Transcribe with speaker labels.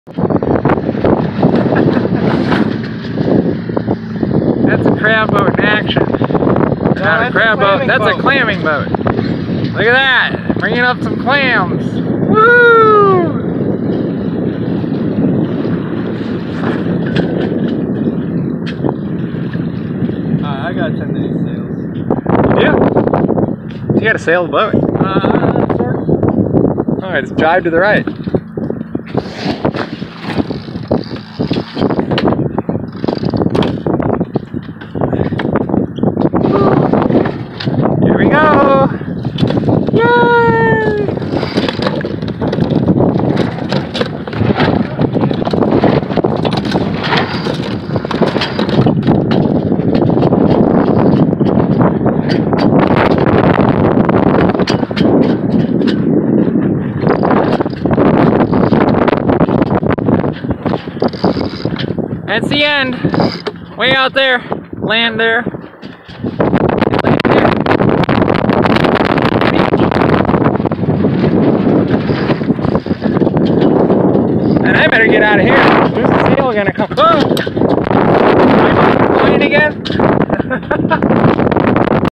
Speaker 1: That's a crab boat in action. Not a crab boat, that's a clamming boat. Look at that, bringing up some clams. Woo!
Speaker 2: I got 10 days sails.
Speaker 1: Yeah. You gotta sail the boat.
Speaker 2: Sir?
Speaker 1: Alright, just jibe to the right. Here we go! Yay! That's the end. Way out there. Land there. And I better get out of here. Who's the sail gonna come? Boom! Am I flying again?